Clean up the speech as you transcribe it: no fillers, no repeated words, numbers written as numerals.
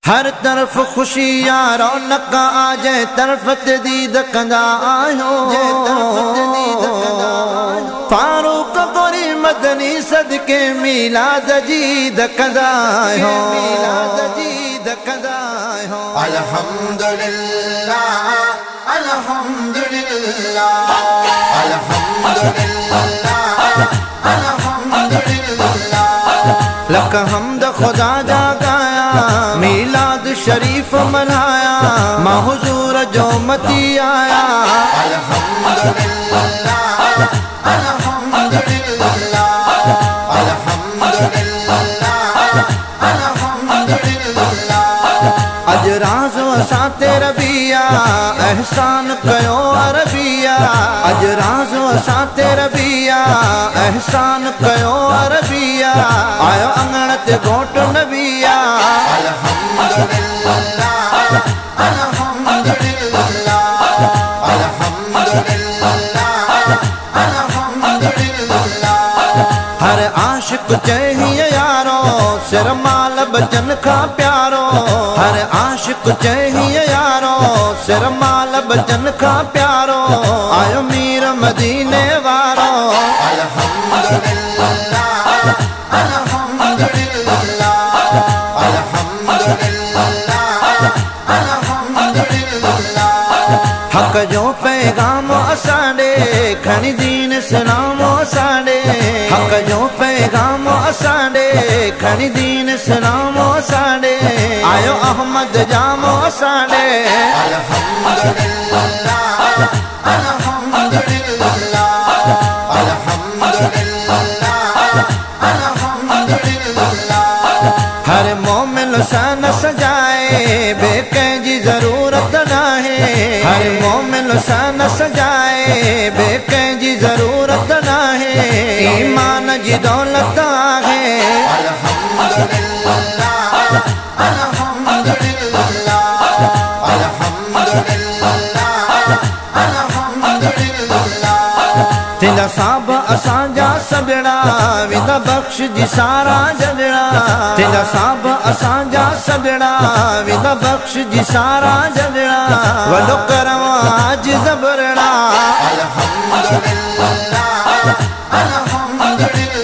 हर तरफ खुशियां रौनक आजे तरफ दीद कंदा आयो फारूक गोरी मदनी सदके मिलाद जीद कंदा आयो अल्हम्दुलिल्लाह अल्हम्दुलिल्लाह अल्हम्दुलिल्लाह अल्हम्दुलिल्लाह लक हमद खुदा जा गाया मिलाद शरीफ मनाया मां हुजूर जो मती आया अल्हम्दुलिल्लाह अल्हम्दुलिल्लाह अल्हम्दुलिल्लाह अल्हम्दुलिल्लाह अज राज़ो असां ते रबिया एहसान कयो अरबिया अज राज़ो असां ते रबिया एहसान कयो अरबिया आयो अंगण ते घोट नबिया अल्हम्दुलिल्लाह अल्हम्दुलिल्लाह अल्हम्दुलिल्लाह अल्हम्दुलिल्लाह हर आशिक चाहिए यारो सिर माल बचन का प्यारो हर आशिक चाहिए यारो सिर माल बचन का प्यारो आयो मीर मदीने वारो अल्हम्दुलिल्लाह अल्हम्दुलिल्लाह अल्हम्दुलिल्लाह अल्हम्दुलिल्लाह हक जो पैगाम असांडे खणी दीन इस्लाम असांडे हक जो पैगाम असांडे खणी दीन इस्लाम असांडे आयो अहमद जाम असांडे अल्हम्दुलिल्लाह अल्हम्दुलिल्लाह अल्हम्दुलिल्लाह अल्हम्दुलिल्लाह हर मोमिन सन सजाए बेके जी जरूरत ना है हर मोमिन सन सजाए बेके जी जरूरत ना है ईमान जी दौलत है अल्हम्दुलिल्लाह अल्हम्दुलिल्लाह अल्हम्दुलिल्लाह अल्हम्दुलिल्लाह तिंदा साब असांजा सगड़ा विदा बख्श जी सारा जगड़ा तिंदा साब असांजा सगड़ा विदा बख्श जी सारा जगड़ा वलो करम आज जबरड़ा अल्हम्दुलिल्लाह अल्हम्दुलिल्लाह